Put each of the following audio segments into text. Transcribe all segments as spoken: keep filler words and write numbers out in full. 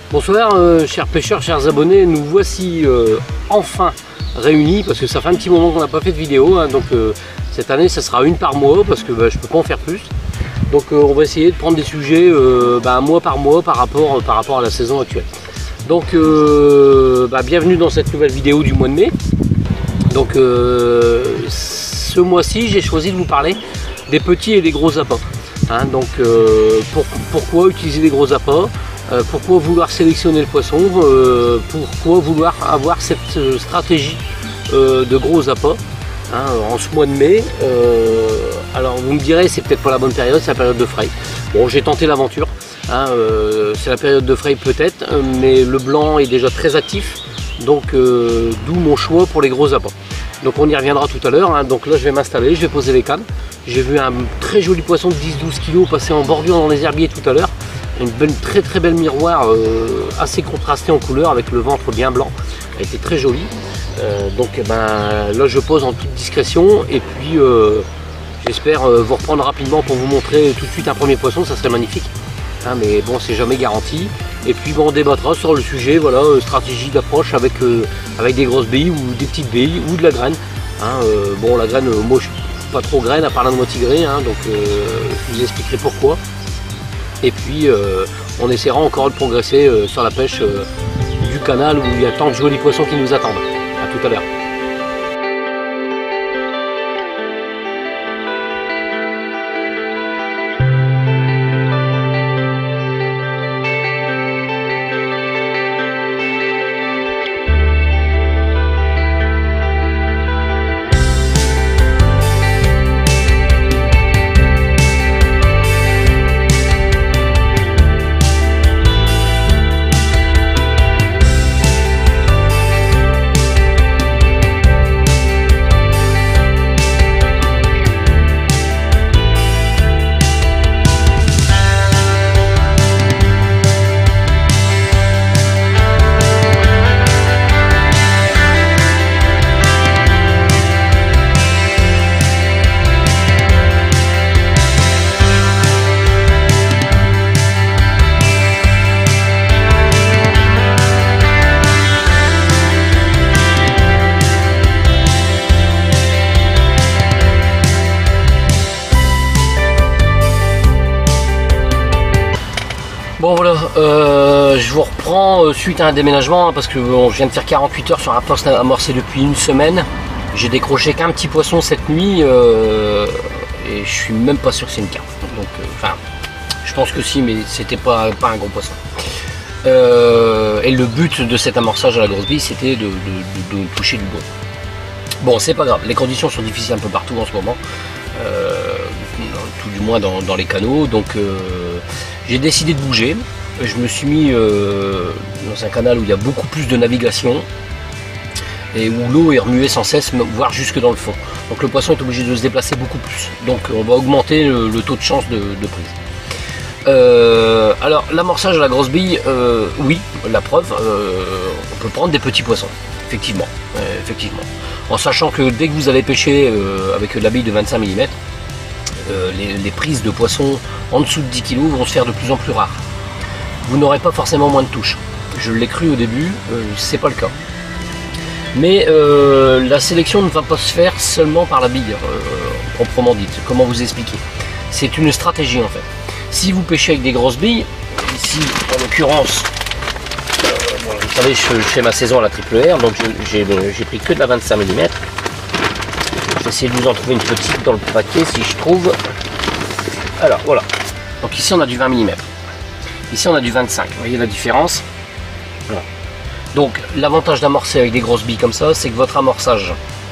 Bonsoir euh, chers pêcheurs, chers abonnés, nous voici euh, enfin réunis parce que ça fait un petit moment qu'on n'a pas fait de vidéo, hein, donc euh, cette année ça sera une par mois parce que bah, je peux pas en faire plus. Donc euh, on va essayer de prendre des sujets euh, bah, mois par mois par rapport, par rapport à la saison actuelle. Donc euh, bah, bienvenue dans cette nouvelle vidéo du mois de mai. Donc euh, ce mois-ci j'ai choisi de vous parler des petits et des gros appâts. Hein, donc euh, pour, pourquoi utiliser des gros appâts? Euh, pourquoi vouloir sélectionner le poisson, euh, pourquoi vouloir avoir cette euh, stratégie euh, de gros appâts hein, en ce mois de mai. Euh, alors vous me direz c'est peut-être pas la bonne période, c'est la période de fray. Bon, j'ai tenté l'aventure, hein, euh, c'est la période de fray peut-être, mais le blanc est déjà très actif, donc euh, d'où mon choix pour les gros appâts. Donc on y reviendra tout à l'heure, hein. Donc là je vais m'installer, je vais poser les cannes. J'ai vu un très joli poisson de dix douze kilos passer en bordure dans les herbiers tout à l'heure. Une belle, très très belle miroir, euh, assez contrastée en couleur avec le ventre bien blanc. Elle était très jolie. Euh, donc ben, là je pose en toute discrétion et puis euh, j'espère euh, vous reprendre rapidement pour vous montrer tout de suite un premier poisson, ça serait magnifique. Hein, mais bon, c'est jamais garanti. Et puis bon, on débattra sur le sujet, voilà, euh, stratégie d'approche avec, euh, avec des grosses billes ou des petites billes ou de la graine. Hein, euh, bon, la graine, euh, moi je suis pas trop graine à part la noix tigrée, hein, donc euh, je vous expliquerai pourquoi. Et puis euh, on essaiera encore de progresser euh, sur la pêche euh, du canal où il y a tant de jolis poissons qui nous attendent. A tout à l'heure. Bon voilà, euh, je vous reprends euh, suite à un déménagement hein, parce que bon, je viens de faire quarante-huit heures sur un poste amorcé depuis une semaine. J'ai décroché qu'un petit poisson cette nuit euh, et je suis même pas sûr que c'est une carpe. Donc, enfin, euh, je pense que si, mais c'était pas, pas un gros poisson. Euh, et le but de cet amorçage à la grosse bille, c'était de, de, de, de toucher du bon. Bon, c'est pas grave, les conditions sont difficiles un peu partout en ce moment, euh, tout du moins dans, dans les canaux, donc euh, j'ai décidé de bouger. Je me suis mis euh, dans un canal où il y a beaucoup plus de navigation et où l'eau est remuée sans cesse, voire jusque dans le fond. Donc le poisson est obligé de se déplacer beaucoup plus. Donc on va augmenter le, le taux de chance de, de prise. Euh, alors l'amorçage à la grosse bille, euh, oui, la preuve, euh, on peut prendre des petits poissons, effectivement, euh, effectivement. En sachant que dès que vous allez pêcher euh, avec la bille de vingt-cinq millimètres, euh, les, les prises de poissons en dessous de dix kilos vont se faire de plus en plus rares. Vous n'aurez pas forcément moins de touches. Je l'ai cru au début, euh, c'est pas le cas. Mais euh, la sélection ne va pas se faire seulement par la bille, euh, proprement dite. Comment vous expliquer? C'est une stratégie en fait. Si vous pêchez avec des grosses billes, ici en l'occurrence, euh, bon, vous savez, je, je fais ma saison à la triple R, donc j'ai pris que de la vingt-cinq millimètres. Je vais essayer de vous en trouver une petite dans le paquet si je trouve. Alors voilà, donc ici on a du vingt millimètres, ici on a du vingt-cinq, vous voyez la différence? Voilà. Donc l'avantage d'amorcer avec des grosses billes comme ça, c'est que votre amorçage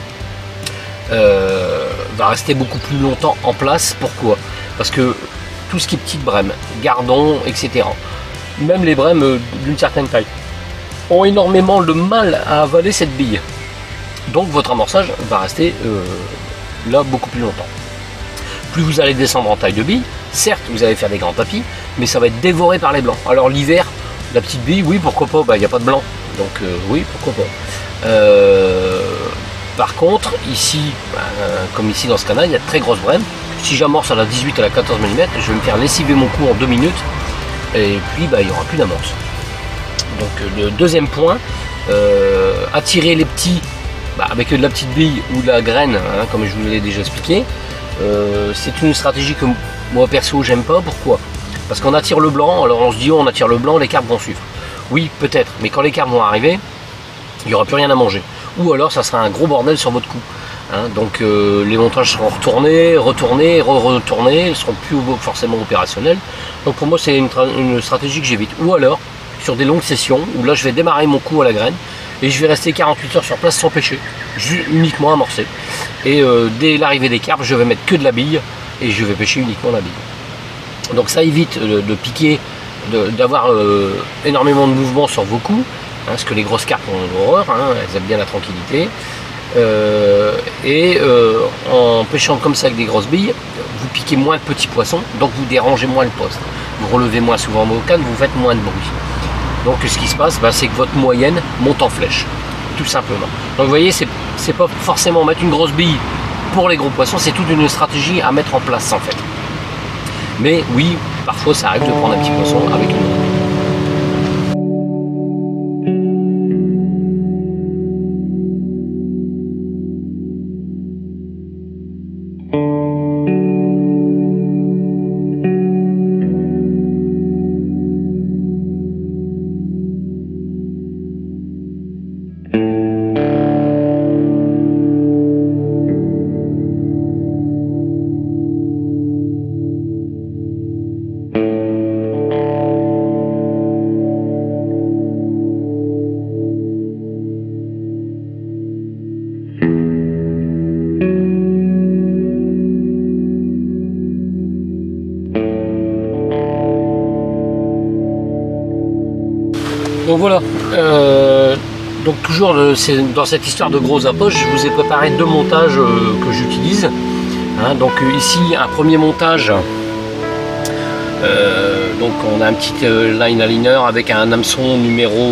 euh, va rester beaucoup plus longtemps en place. Pourquoi? Parce que tout ce qui est petite brème, gardon, et cetera, même les brèmes d'une certaine taille, ont énormément le mal à avaler cette bille. Donc votre amorçage va rester euh, là beaucoup plus longtemps. Plus vous allez descendre en taille de bille, certes vous allez faire des grands tapis, mais ça va être dévoré par les blancs. Alors l'hiver, la petite bille, oui pourquoi pas, bah il n'y a pas de blanc, donc euh, oui pourquoi pas. Euh, par contre, ici, bah, comme ici dans ce canal, il y a de très grosses brèmes. Si j'amorce à la dix-huit à la quatorze millimètres, je vais me faire lessiver mon cou en deux minutes, et puis bah, il n'y aura plus d'amorce. Donc le deuxième point, euh, attirer les petits bah, avec de la petite bille ou de la graine, hein, comme je vous l'ai déjà expliqué. Euh, c'est une stratégie que moi perso j'aime pas. Pourquoi? Parce qu'on attire le blanc, alors on se dit oh, on attire le blanc, les carpes vont suivre. Oui, peut-être, mais quand les carpes vont arriver, il n'y aura plus rien à manger. Ou alors ça sera un gros bordel sur votre cou. Hein, donc euh, les montages seront retournés, retournés, re-retournés, ils ne seront plus forcément opérationnels. Donc pour moi c'est une, une stratégie que j'évite. Ou alors sur des longues sessions où là je vais démarrer mon coup à la graine et je vais rester quarante-huit heures sur place sans pêcher, uniquement amorcer. Et euh, dès l'arrivée des carpes, je vais mettre que de la bille et je vais pêcher uniquement la bille. Donc ça évite de, de piquer, d'avoir euh, énormément de mouvement sur vos coups, hein, parce que les grosses carpes ont horreur, hein, elles aiment bien la tranquillité. Euh, et euh, en pêchant comme ça avec des grosses billes, vous piquez moins de petits poissons, donc vous dérangez moins le poste. Vous relevez moins souvent vos cannes, vous faites moins de bruit. Donc ce qui se passe, bah, c'est que votre moyenne monte en flèche, tout simplement. Donc vous voyez, c'est pas forcément mettre une grosse bille pour les gros poissons, c'est toute une stratégie à mettre en place en fait. Mais oui, parfois ça arrive de prendre un petit poisson avec une autre. Donc voilà, euh, donc toujours le, dans cette histoire de gros approches, je vous ai préparé deux montages euh, que j'utilise. Hein, donc euh, ici un premier montage, euh, donc on a un petit euh, line aligner avec un hameçon numéro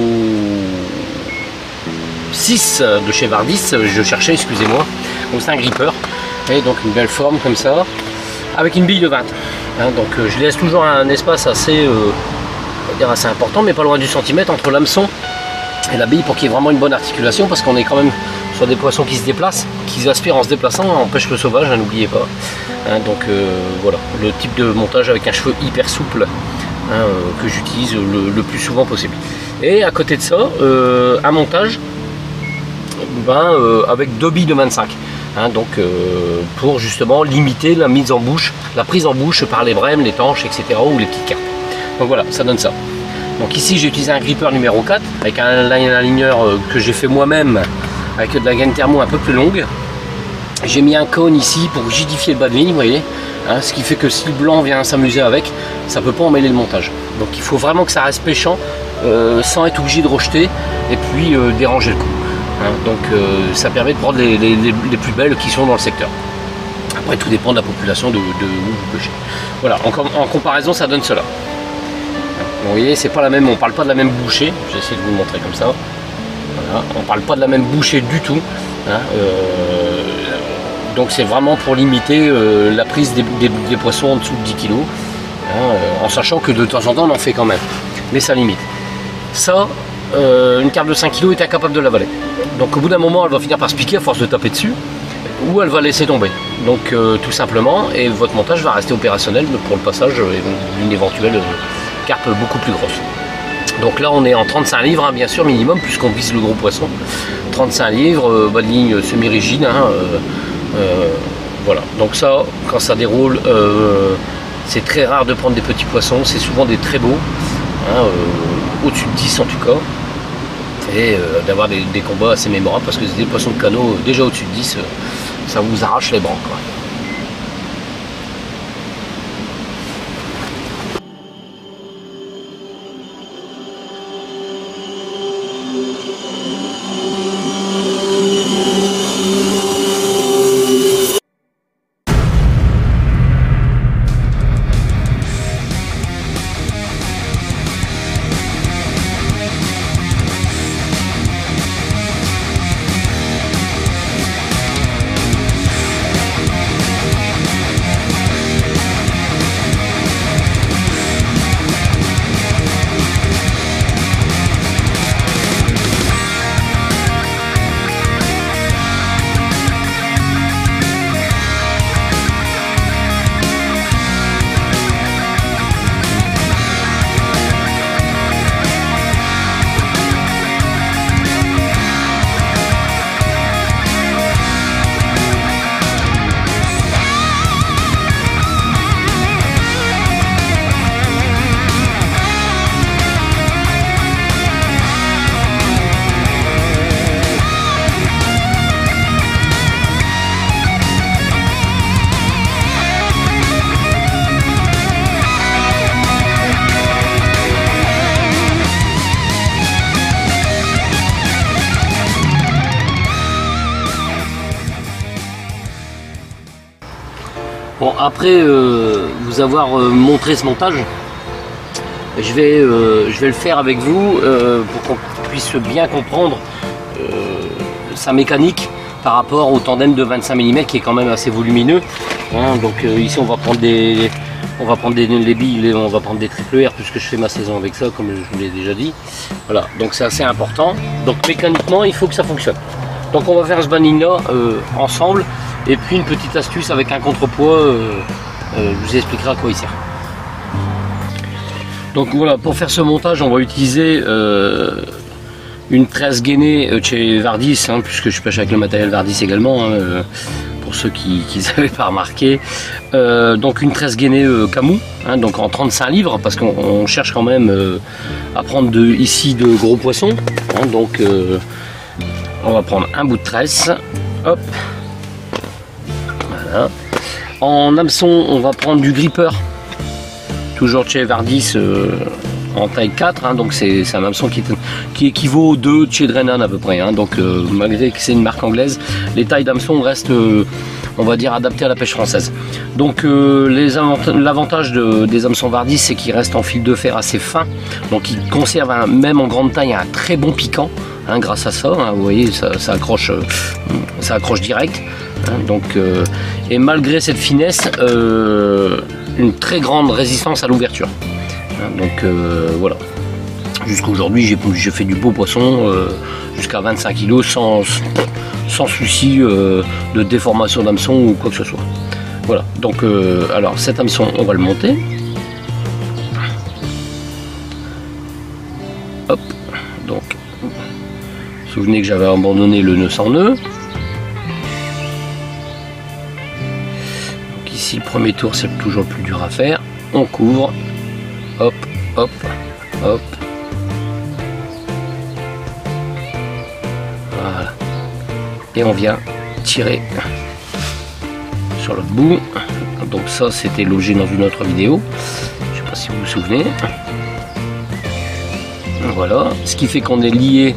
six de chez Vardis, je cherchais, excusez-moi, donc c'est un gripper, et donc une belle forme comme ça, avec une bille de vingt. Hein, donc euh, je laisse toujours un espace assez... Euh, assez important, mais pas loin du centimètre entre l'hameçon et la bille pour qu'il y ait vraiment une bonne articulation, parce qu'on est quand même sur des poissons qui se déplacent, qui aspirent en se déplaçant, on pêche le sauvage, hein, n'oubliez pas. Hein, donc euh, voilà, le type de montage avec un cheveu hyper souple, hein, euh, que j'utilise le, le plus souvent possible. Et à côté de ça, euh, un montage ben, euh, avec deux billes de vingt-cinq. Hein, donc euh, pour justement limiter la mise en bouche, la prise en bouche par les brèmes, les tanches, et cetera ou les petites carpes. Donc voilà, ça donne ça. Donc ici j'ai utilisé un gripper numéro quatre avec un line aligner que j'ai fait moi-même avec de la gaine thermo un peu plus longue. J'ai mis un cône ici pour rigidifier le bas de ligne, vous voyez, hein, ce qui fait que si le blanc vient s'amuser avec, ça ne peut pas emmêler le montage. Donc il faut vraiment que ça reste pêchant euh, sans être obligé de rejeter et puis euh, déranger le coup. Hein, donc euh, ça permet de prendre les, les, les, les plus belles qui sont dans le secteur. Après tout dépend de la population de, de où vous pêchez. Voilà, en, en comparaison ça donne cela. Vous voyez, c'est pas la même, on parle pas de la même bouchée, je vais essayer de vous le montrer comme ça. Voilà, on parle pas de la même bouchée du tout. Hein, euh, donc c'est vraiment pour limiter euh, la prise des, des, des poissons en dessous de dix kilos, hein, euh, en sachant que de temps en temps on en fait quand même, mais ça limite. Ça, euh, une carpe de cinq kilos est incapable de l'avaler. Donc au bout d'un moment elle va finir par se piquer à force de taper dessus, ou elle va laisser tomber. Donc euh, tout simplement, et votre montage va rester opérationnel pour le passage d'une éventuelle euh, carpe beaucoup plus grosse. Donc là on est en trente-cinq livres, hein, bien sûr minimum, puisqu'on vise le gros poisson. trente-cinq livres, euh, bas de ligne semi-rigide. Hein, euh, euh, voilà, donc ça, quand ça déroule, euh, c'est très rare de prendre des petits poissons, c'est souvent des très beaux, hein, euh, au-dessus de dix en tout cas, et euh, d'avoir des, des combats assez mémorables, parce que c'est des poissons de canot, euh, déjà au-dessus de dix, euh, ça vous arrache les bras, quoi. après euh, vous avoir euh, montré ce montage, je vais, euh, je vais le faire avec vous euh, pour qu'on puisse bien comprendre euh, sa mécanique par rapport au tandem de vingt-cinq millimètres qui est quand même assez volumineux. Hein, donc euh, ici on va prendre des on va prendre des les billes, on va prendre des triple R puisque je fais ma saison avec ça comme je vous l'ai déjà dit. Voilà, donc c'est assez important. Donc mécaniquement il faut que ça fonctionne. Donc on va faire ce banning là euh, ensemble, et puis une petite astuce avec un contrepoids, euh, euh, je vous expliquerai à quoi il sert. Donc voilà, pour faire ce montage on va utiliser euh, une tresse gainée chez Vardis, hein, puisque je pêche avec le matériel Vardis également, hein, euh, pour ceux qui n'avaient pas remarqué. Euh, donc une tresse gainée euh, Camou, hein, donc en trente-cinq livres, parce qu'on cherche quand même euh, à prendre de, ici de gros poissons. Hein, donc euh, on va prendre un bout de tresse, hop, voilà. En hameçon on va prendre du gripper, toujours chez Vardis, euh, en taille quatre, hein, donc c'est un hameçon qui, qui équivaut aux deux de chez Drenan à peu près, hein, donc euh, malgré que c'est une marque anglaise, les tailles d'hameçon restent, euh, on va dire, adaptées à la pêche française. Donc euh, l'avantage de, des hameçons Vardis, c'est qu'ils restent en fil de fer assez fin, donc ils conservent un, même en grande taille un très bon piquant, hein, grâce à ça, hein, vous voyez, ça, ça, accroche, euh, ça accroche direct, hein, donc, euh, et malgré cette finesse, euh, une très grande résistance à l'ouverture. Donc euh, voilà, jusqu'à aujourd'hui j'ai fait du beau poisson euh, jusqu'à vingt-cinq kilos sans, sans souci euh, de déformation d'hameçon ou quoi que ce soit. Voilà, donc euh, alors cet hameçon on va le monter. Hop, donc vous vous souvenez que j'avais abandonné le nœud sans nœud. Donc ici le premier tour c'est toujours le plus dur à faire, on couvre. Hop, hop, hop. Voilà. Et on vient tirer sur l'autre bout. Donc ça, c'était l'objet dans une autre vidéo. Je sais pas si vous vous souvenez. Voilà. Ce qui fait qu'on est lié,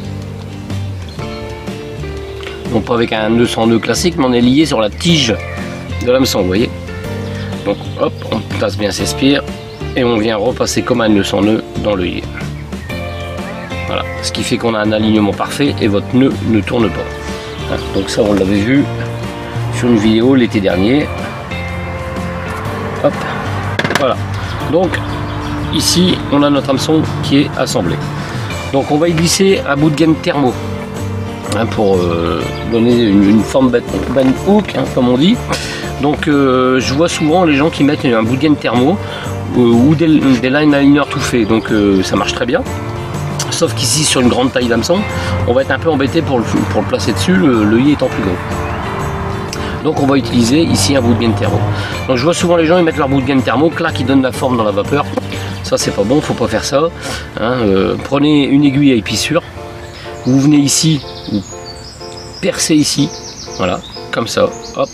non pas avec un nœud sans nœud classique, mais on est lié sur la tige de l'hameçon, vous voyez. Donc hop, on place bien ses spires. Et on vient repasser comme un nœud sans nœud dans l'œillet. Voilà, ce qui fait qu'on a un alignement parfait et votre nœud ne tourne pas. Hein, donc ça on l'avait vu sur une vidéo l'été dernier. Hop, voilà. Donc ici on a notre hameçon qui est assemblé. Donc on va y glisser un bout de gaine thermo, hein, pour euh, donner une, une forme bend hook, hein, comme on dit. Donc euh, je vois souvent les gens qui mettent un bout de gaine thermo ou des, des line aligners tout faits, donc euh, ça marche très bien, sauf qu'ici sur une grande taille d'hameçon on va être un peu embêté pour le, pour le placer dessus, l'œillet étant plus gros. Donc on va utiliser ici un bout de gaine thermo. Donc je vois souvent les gens ils mettent leur bout de gaine thermo, clac, ils donnent la forme dans la vapeur. Ça c'est pas bon, faut pas faire ça, hein. Euh, prenez une aiguille à épissure, vous venez ici, vous percez ici, voilà, comme ça, hop,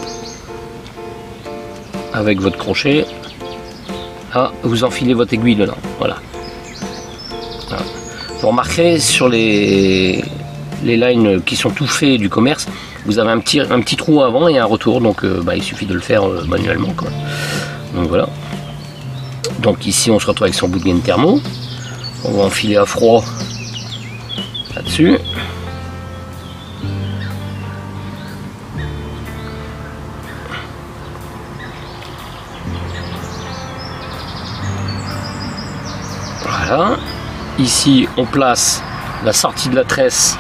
avec votre crochet. Ah, vous enfilez votre aiguille dedans, voilà. Voilà. Vous remarquerez sur les, les lines qui sont tout faits du commerce, vous avez un petit, un petit trou avant et un retour, donc euh, bah, il suffit de le faire euh, manuellement, quoi. Donc voilà. Donc ici on se retrouve avec son bout de gaine thermo. On va enfiler à froid là-dessus. Voilà. Ici on place la sortie de la tresse,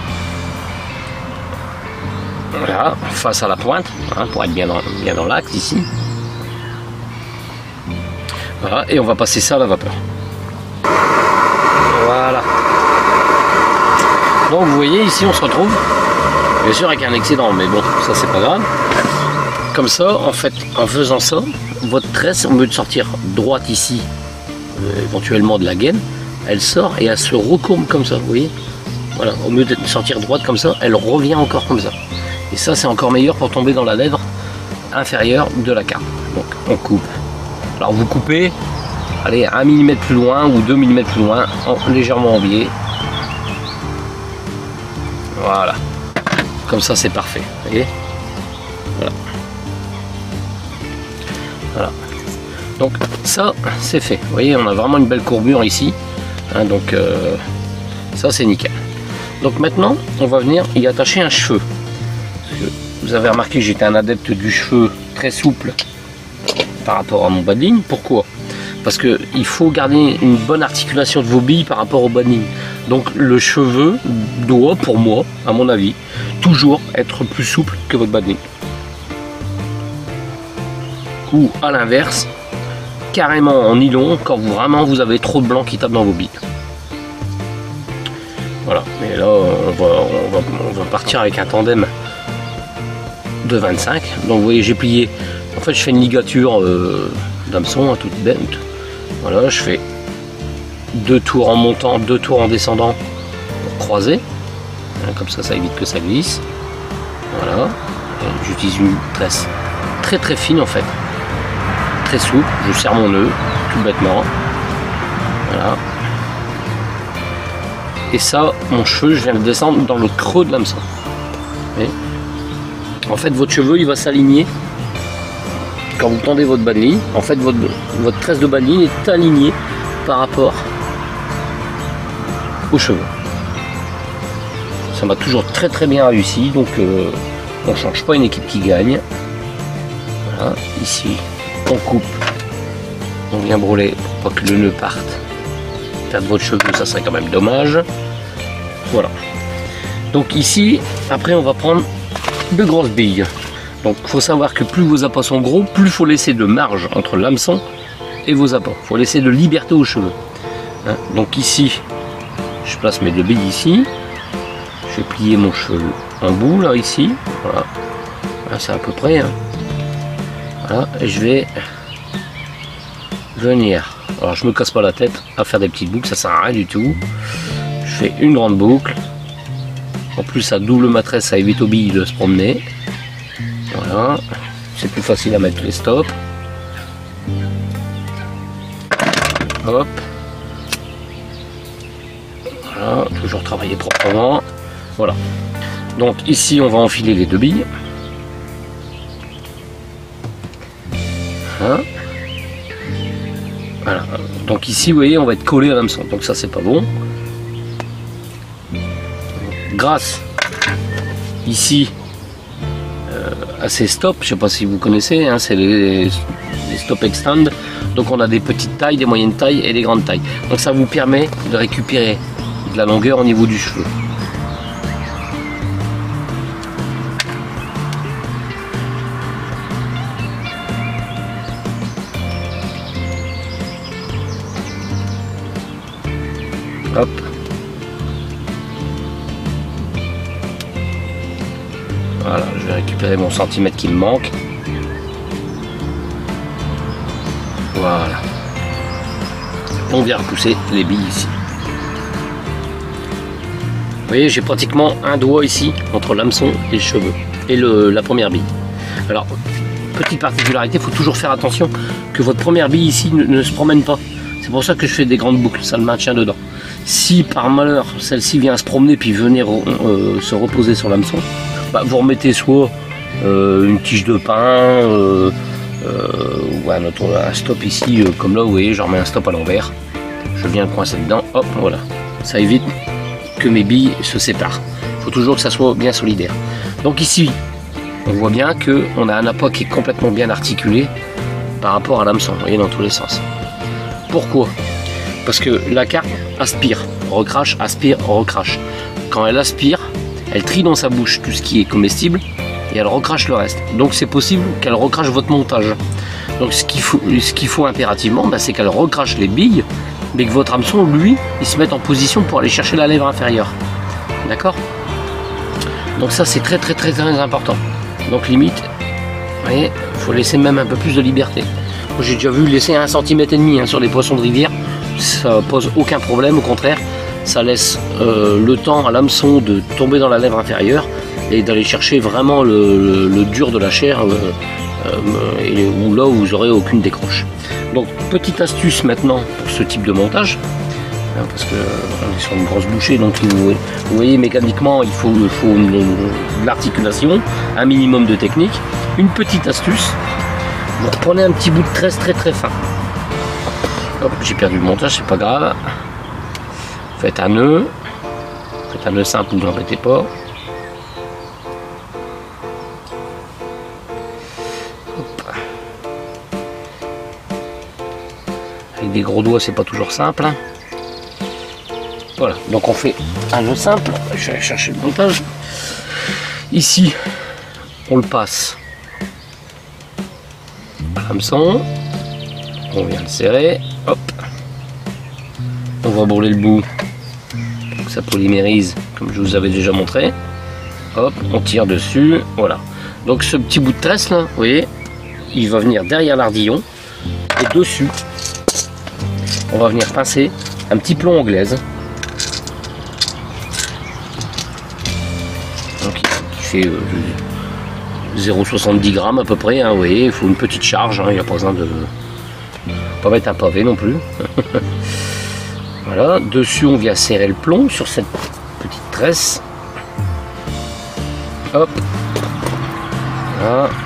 voilà, face à la pointe, hein, pour être bien dans, bien dans l'axe ici. Voilà, et on va passer ça à la vapeur. Voilà. Donc vous voyez ici on se retrouve, bien sûr avec un excédent, mais bon ça c'est pas grave. Comme ça, en fait, en faisant ça, votre tresse, au lieu de sortir droite ici, euh, éventuellement de la gaine, elle sort et elle se recourbe comme ça, vous voyez. Voilà, au lieu de sortir droite comme ça, elle revient encore comme ça. Et ça c'est encore meilleur pour tomber dans la lèvre inférieure de la carpe. Donc on coupe. Alors vous coupez, allez, un millimètre plus loin ou deux millimètres plus loin, en, légèrement en biais. Voilà. Comme ça c'est parfait, vous voyez. Voilà. Voilà. Donc ça c'est fait, vous voyez on a vraiment une belle courbure ici, hein, donc euh, ça c'est nickel. Donc maintenant on va venir y attacher un cheveu. Parce que vous avez remarqué que j'étais un adepte du cheveu très souple par rapport à mon bas de ligne. Pourquoi? Parce qu'il faut garder une bonne articulation de vos billes par rapport au bas de ligne. Donc le cheveu doit, pour moi, à mon avis, toujours être plus souple que votre bas de ligne. Ou à l'inverse, carrément en nylon quand vous, vraiment vous avez trop de blanc qui tape dans vos billes. Voilà, mais là on va, on va, on va partir avec un tandem de vingt-cinq. Donc vous voyez j'ai plié, en fait je fais une ligature euh, d'hameçon à toute bête. Voilà, je fais deux tours en montant, deux tours en descendant pour croiser. Comme ça ça évite que ça glisse. Voilà, j'utilise une tresse très très fine en fait. Très souple, je serre mon nœud tout bêtement. Voilà. Et ça, mon cheveu, je viens de descendre dans le creux de l'hameçon. En fait, votre cheveu, il va s'aligner quand vous tendez votre bas de ligne. En fait, votre, votre tresse de bas de ligne est alignée par rapport aux cheveux. Ça m'a toujours très très bien réussi, donc euh, on ne change pas une équipe qui gagne. Voilà, ici. On coupe, on vient brûler pour pas que le nœud parte. Perdre votre cheveu, ça serait quand même dommage. Voilà. Donc ici, après on va prendre de grosses billes. Donc il faut savoir que plus vos appâts sont gros, plus il faut laisser de marge entre l'hameçon et vos appâts. Il faut laisser de liberté aux cheveux. Hein, donc ici, je place mes deux billes ici. Je vais plier mon cheveu en bout là ici. Voilà. Là, c'est à peu près. Hein. Voilà, et je vais venir, alors je me casse pas la tête à faire des petites boucles, ça sert à rien du tout. Je fais une grande boucle, en plus ça double ma tresse, ça évite aux billes de se promener. Voilà, c'est plus facile à mettre les stops. Hop, voilà, toujours travailler proprement. Voilà, donc ici on va enfiler les deux billes. Hein, voilà. Donc ici vous voyez on va être collé à l'hameçon, donc ça c'est pas bon. Grâce ici euh, à ces stops, je sais pas si vous connaissez, hein, c'est les, les stop extend. Donc on a des petites tailles, des moyennes tailles et des grandes tailles. Donc ça vous permet de récupérer de la longueur au niveau du cheveu. Hop. Voilà, je vais récupérer mon centimètre qui me manque. Voilà. On vient repousser les billes ici. Vous voyez, j'ai pratiquement un doigt ici entre l'hameçon et le cheveu et le, la première bille. Alors, petite particularité, il faut toujours faire attention que votre première bille ici ne, ne se promène pas. C'est pour ça que je fais des grandes boucles, ça le maintient dedans. Si par malheur celle-ci vient se promener puis venir euh, se reposer sur l'hameçon, bah, vous remettez soit euh, une tige de pin euh, euh, ou un, autre, un stop ici, euh, comme là vous voyez, je remets un stop à l'envers. Je viens coincer dedans, hop, voilà. Ça évite que mes billes se séparent. Il faut toujours que ça soit bien solidaire. Donc ici, on voit bien qu'on a un appât qui est complètement bien articulé par rapport à l'hameçon, vous voyez, dans tous les sens. Pourquoi? Parce que la carte aspire, recrache, aspire, recrache. Quand elle aspire, elle trie dans sa bouche tout ce qui est comestible et elle recrache le reste. Donc c'est possible qu'elle recrache votre montage. Donc ce qu'il faut, ce qu'il faut impérativement, bah, c'est qu'elle recrache les billes, mais que votre hameçon, lui, il se mette en position pour aller chercher la lèvre inférieure. D'accord? Donc ça c'est très très très très important. Donc limite, vous voyez, il faut laisser même un peu plus de liberté. J'ai déjà vu laisser un centimètre et demi hein, sur les poissons de rivière, ça pose aucun problème, au contraire, ça laisse euh, le temps à l'hameçon de tomber dans la lèvre inférieure et d'aller chercher vraiment le, le, le dur de la chair, euh, euh, et où là où vous n'aurez aucune décroche. Donc petite astuce maintenant pour ce type de montage, hein, parce que euh, on est sur une grosse bouchée, donc vous, vous voyez mécaniquement il faut, il faut une, une, de l'articulation, un minimum de technique. Une petite astuce, vous reprenez un petit bout de tresse très très fin. Hop, j'ai perdu le montage, c'est pas grave. Faites un nœud. Faites un nœud simple, ne vous embêtez pas. Hop. Avec des gros doigts, c'est pas toujours simple. Hein. Voilà, donc on fait un nœud simple. Je vais aller chercher le montage. Ici, on le passe à l'hameçon. On vient le serrer. Hop. On va brûler le bout pour que ça polymérise, comme je vous avais déjà montré. Hop, on tire dessus. Voilà. Donc ce petit bout de tresse là, vous voyez, il va venir derrière l'ardillon. Et dessus, on va venir pincer un petit plomb anglaise. Donc il fait euh, zéro virgule soixante-dix grammes à peu près, hein, vous voyez, il faut une petite charge, hein, il n'y a pas besoin de pas mettre un pavé non plus. Voilà, dessus on vient serrer le plomb sur cette petite tresse. Hop. Voilà.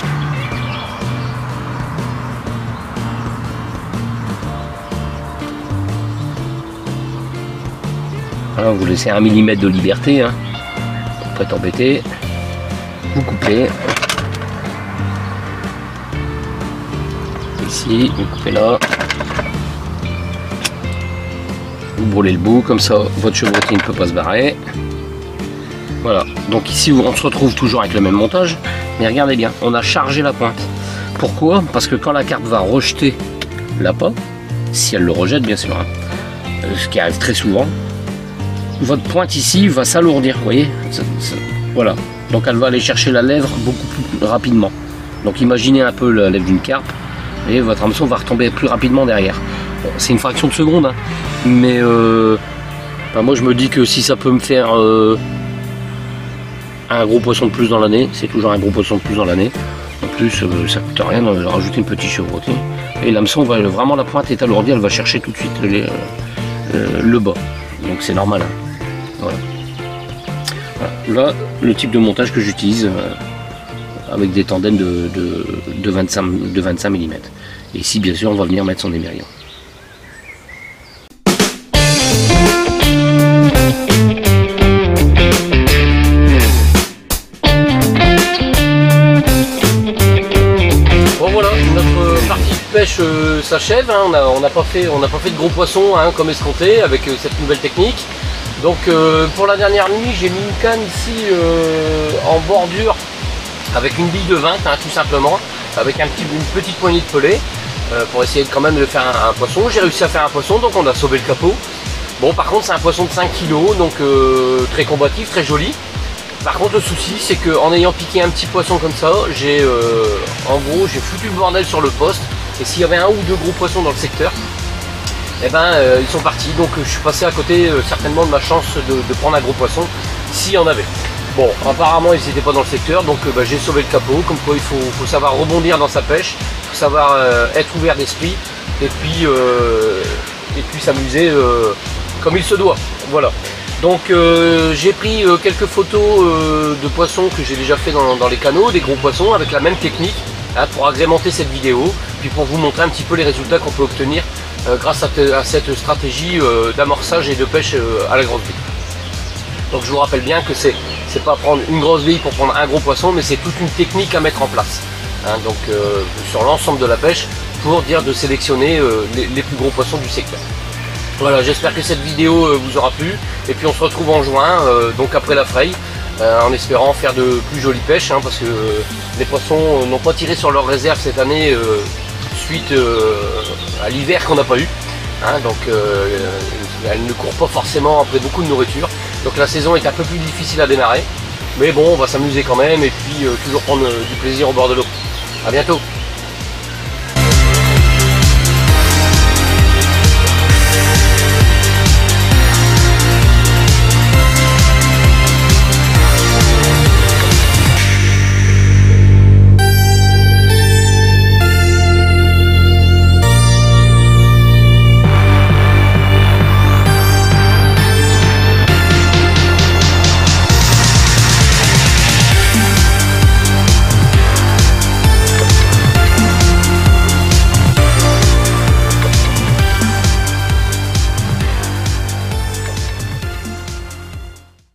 Voilà, vous laissez un millimètre de liberté, hein. Pas être embêté. Vous coupez. Ici, vous coupez là. Vous brûlez le bout, comme ça votre chevrotine ne peut pas se barrer. Voilà, donc ici on se retrouve toujours avec le même montage, mais regardez bien, on a chargé la pointe. Pourquoi? Parce que quand la carpe va rejeter l'appât, si elle le rejette bien sûr, hein, ce qui arrive très souvent, votre pointe ici va s'alourdir, vous voyez, ça, ça, voilà. Donc elle va aller chercher la lèvre beaucoup plus rapidement. Donc imaginez un peu la lèvre d'une carpe, et votre hameçon va retomber plus rapidement derrière. Bon, c'est une fraction de seconde, hein, mais euh, ben moi je me dis que si ça peut me faire euh, un gros poisson de plus dans l'année, c'est toujours un gros poisson de plus dans l'année. En plus, euh, ça coûte rien de rajouter une petite chevrottée. Et l'hameçon va vraiment, la pointe est alourdie, elle va chercher tout de suite les, euh, le bas. Donc c'est normal. Hein. Voilà. Voilà. Là, le type de montage que j'utilise euh, avec des tandems de, de, de vingt-cinq millimètres. Et ici, bien sûr, on va venir mettre son émerillon. Pêche euh, s'achève, hein, on n'a pas fait, on n'a pas fait de gros poissons, hein, comme escompté avec euh, cette nouvelle technique. Donc euh, pour la dernière nuit, j'ai mis une canne ici euh, en bordure avec une bille de vingt, hein, tout simplement, avec un petit, une petite poignée de pellet euh, pour essayer de, quand même de faire un, un poisson. J'ai réussi à faire un poisson, donc on a sauvé le capot. Bon, par contre c'est un poisson de cinq kilos, donc euh, très combatif, très joli. Par contre le souci c'est qu'en ayant piqué un petit poisson comme ça, j'ai euh, en gros j'ai foutu le bordel sur le poste. Et s'il y avait un ou deux gros poissons dans le secteur, eh ben euh, ils sont partis. Donc euh, je suis passé à côté euh, certainement de ma chance de, de prendre un gros poisson s'il y en avait. Bon, apparemment ils n'étaient pas dans le secteur, donc euh, bah, j'ai sauvé le capot. Comme quoi il faut, faut savoir rebondir dans sa pêche, il faut savoir euh, être ouvert d'esprit et puis, euh, et puis s'amuser euh, comme il se doit. Voilà. Donc euh, j'ai pris euh, quelques photos euh, de poissons que j'ai déjà fait dans, dans les canaux, des gros poissons avec la même technique. Hein, pour agrémenter cette vidéo, puis pour vous montrer un petit peu les résultats qu'on peut obtenir euh, grâce à, à cette stratégie euh, d'amorçage et de pêche euh, à la grosse bille. Donc je vous rappelle bien que c'est c'est pas prendre une grosse bille pour prendre un gros poisson, mais c'est toute une technique à mettre en place. Hein, donc euh, sur l'ensemble de la pêche, pour dire de sélectionner euh, les, les plus gros poissons du secteur. Voilà, j'espère que cette vidéo euh, vous aura plu, et puis on se retrouve en juin, euh, donc après la fraye. Euh, en espérant faire de plus jolies pêches, hein, parce que euh, les poissons n'ont pas tiré sur leur réserve cette année euh, suite euh, à l'hiver qu'on n'a pas eu. Hein, donc euh, elles ne courent pas forcément après beaucoup de nourriture. Donc la saison est un peu plus difficile à démarrer. Mais bon, on va s'amuser quand même et puis euh, toujours prendre euh, du plaisir au bord de l'eau. A bientôt.